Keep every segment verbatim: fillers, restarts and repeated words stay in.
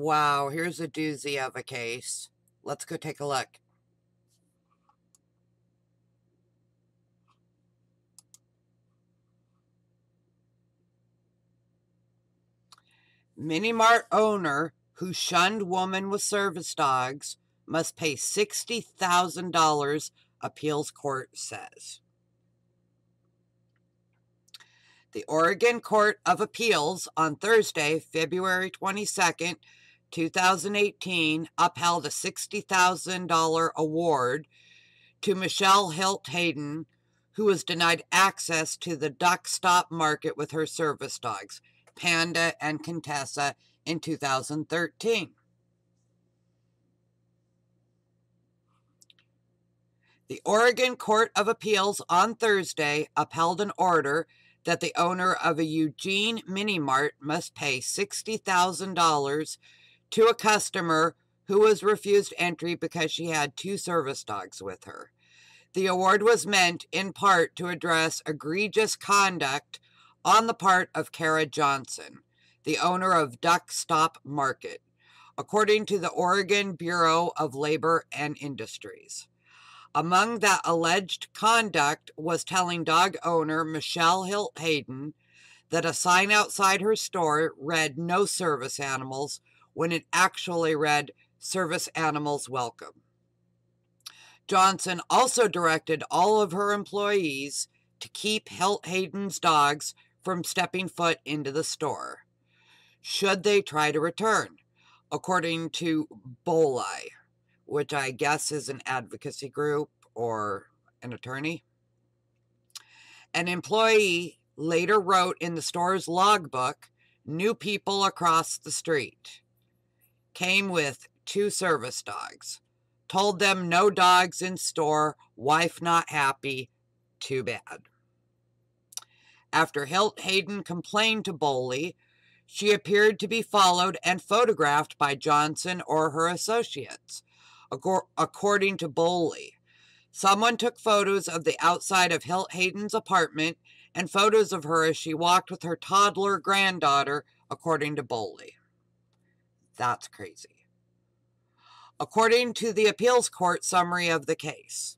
Wow, here's a doozy of a case. Let's go take a look. Mini Mart owner who shunned woman with service dogs must pay sixty thousand dollars, appeals court says. The Oregon Court of Appeals on Thursday, February twenty-second, two thousand eighteen, upheld a sixty thousand dollars award to Michelle Hilt Hayden, who was denied access to the duck stop market with her service dogs, Panda and Contessa, in two thousand thirteen. The Oregon Court of Appeals on Thursday upheld an order that the owner of a Eugene Mini Mart must pay sixty thousand dollars to a customer who was refused entry because she had two service dogs with her. The award was meant, in part, to address egregious conduct on the part of Kara Johnson, the owner of Duck Stop Market, according to the Oregon Bureau of Labor and Industries. Among that alleged conduct was telling dog owner Michelle Hilt Hayden that a sign outside her store read "No service animals" when it actually read "Service animals welcome." Johnson also directed all of her employees to keep Hilt Hayden's dogs from stepping foot into the store, should they try to return, according to BOLI, which I guess is an advocacy group or an attorney. An employee later wrote in the store's logbook, "New people across the street. Came with two service dogs. Told them no dogs in store, wife not happy, too bad." After Hilt Hayden complained to BOLI, she appeared to be followed and photographed by Johnson or her associates. According to BOLI, someone took photos of the outside of Hilt Hayden's apartment and photos of her as she walked with her toddler granddaughter, according to BOLI. That's crazy. According to the appeals court summary of the case,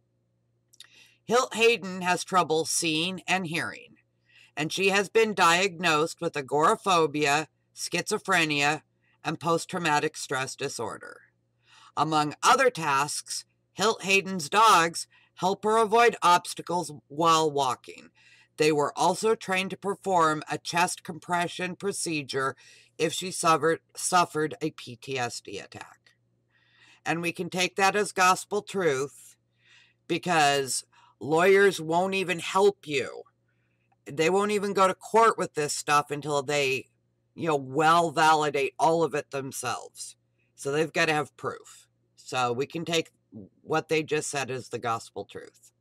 Hilt Hayden has trouble seeing and hearing, and she has been diagnosed with agoraphobia, schizophrenia, and post-traumatic stress disorder. Among other tasks, Hilt Hayden's dogs help her avoid obstacles while walking. They were also trained to perform a chest compression procedure if she suffered, suffered a P T S D attack. And we can take that as gospel truth, because lawyers won't even help you. They won't even go to court with this stuff until they, you know, well validate all of it themselves. So they've got to have proof. So we can take what they just said as the gospel truth.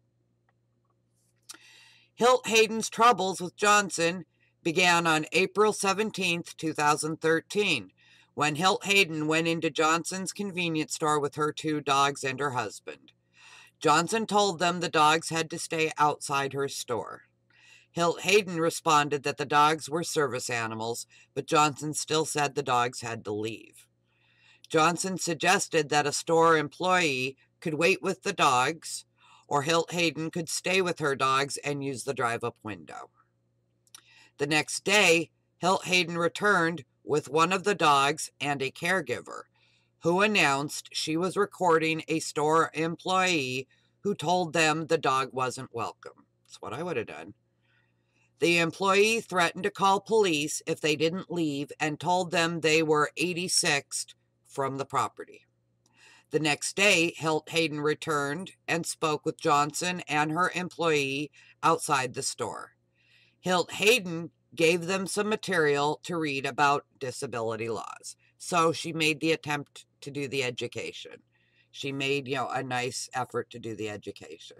Hilt Hayden's troubles with Johnson began on April seventeenth, two thousand thirteen, when Hilt Hayden went into Johnson's convenience store with her two dogs and her husband. Johnson told them the dogs had to stay outside her store. Hilt Hayden responded that the dogs were service animals, but Johnson still said the dogs had to leave. Johnson suggested that a store employee could wait with the dogs, or Hilt Hayden could stay with her dogs and use the drive-up window. The next day, Hilt Hayden returned with one of the dogs and a caregiver, who announced she was recording a store employee who told them the dog wasn't welcome. That's what I would have done. The employee threatened to call police if they didn't leave and told them they were eighty-sixth from the property. The next day, Hilt Hayden returned and spoke with Johnson and her employee outside the store. Hilt Hayden gave them some material to read about disability laws. So she made the attempt to do the education. She made, you know, a nice effort to do the education.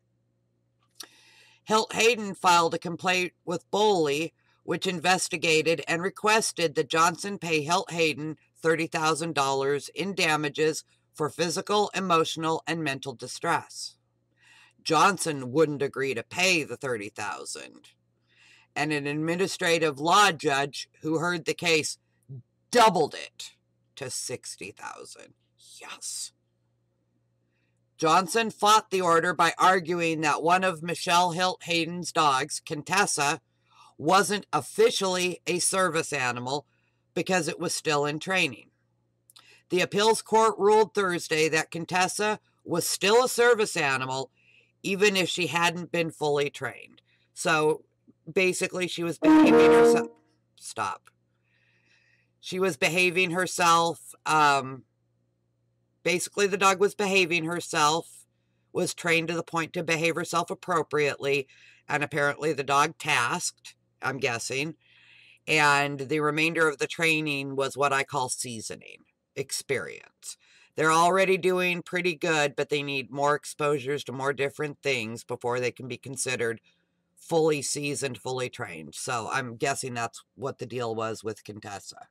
Hilt Hayden filed a complaint with BOLI, which investigated and requested that Johnson pay Hilt Hayden thirty thousand dollars in damages for physical, emotional, and mental distress. Johnson wouldn't agree to pay the thirty thousand dollars, and an administrative law judge who heard the case doubled it. to sixty thousand dollars. Yes. Johnson fought the order by arguing that one of Michelle Hilt Hayden's dogs, Contessa, wasn't officially a service animal because it was still in training. The appeals court ruled Thursday that Contessa was still a service animal even if she hadn't been fully trained. So basically she was behaving herself. Stop. She was behaving herself. Um, basically the dog was behaving herself, was trained to the point to behave herself appropriately, and apparently the dog tasked, I'm guessing, and the remainder of the training was what I call seasoning, experience. They're already doing pretty good, but they need more exposures to more different things before they can be considered fully seasoned, fully trained. So I'm guessing that's what the deal was with Contessa.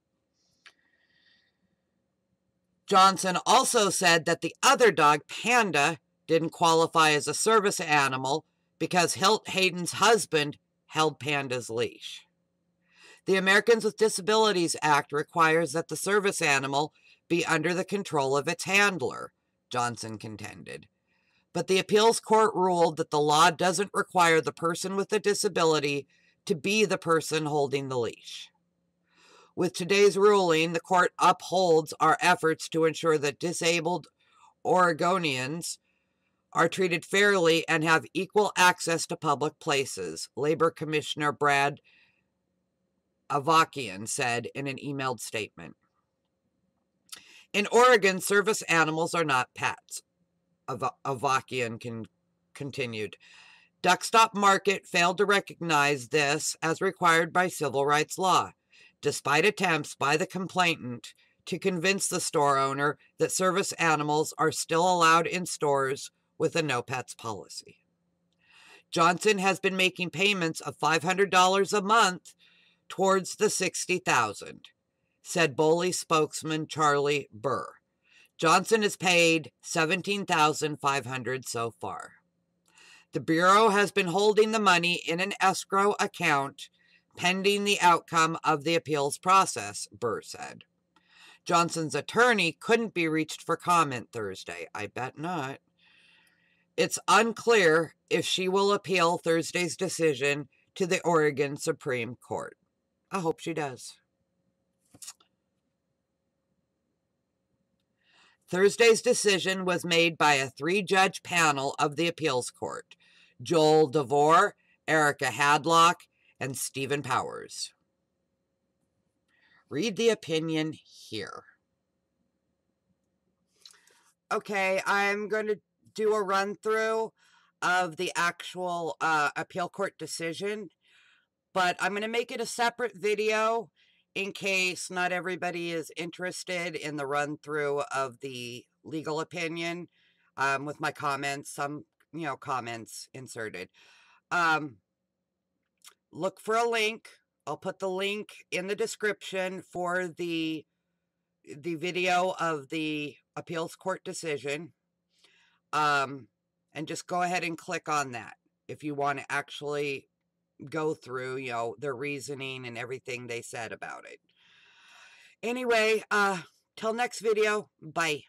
Johnson also said that the other dog, Panda, didn't qualify as a service animal because Hilt Hayden's husband held Panda's leash. The Americans with Disabilities Act requires that the service animal be under the control of its handler, Johnson contended. But the appeals court ruled that the law doesn't require the person with a disability to be the person holding the leash. With today's ruling, the court upholds our efforts to ensure that disabled Oregonians are treated fairly and have equal access to public places, Labor Commissioner Brad Avakian said in an emailed statement. In Oregon, service animals are not pets, Av Avakian con continued. Duckstop Market failed to recognize this as required by civil rights law, despite attempts by the complainant to convince the store owner that service animals are still allowed in stores with a no pets policy. Johnson has been making payments of five hundred dollars a month towards the sixty thousand dollars, said Boley spokesman Charlie Burr. Johnson has paid seventeen thousand five hundred dollars so far. The Bureau has been holding the money in an escrow account pending the outcome of the appeals process, Burr said. Johnson's attorney couldn't be reached for comment Thursday. I bet not. It's unclear if she will appeal Thursday's decision to the Oregon Supreme Court. I hope she does. Thursday's decision was made by a three-judge panel of the appeals court: Joel DeVore, Erica Hadlock, and Stephen Powers. Read the opinion here. Okay, I'm going to do a run-through of the actual uh, appeal court decision, but I'm going to make it a separate video in case not everybody is interested in the run-through of the legal opinion, um, with my comments, some, you know, comments inserted. Um, look for a link. I'll put the link in the description for the, the video of the appeals court decision. Um, and just go ahead and click on that if you want to actually go through, you know, their reasoning and everything they said about it. Anyway, uh, till next video, bye.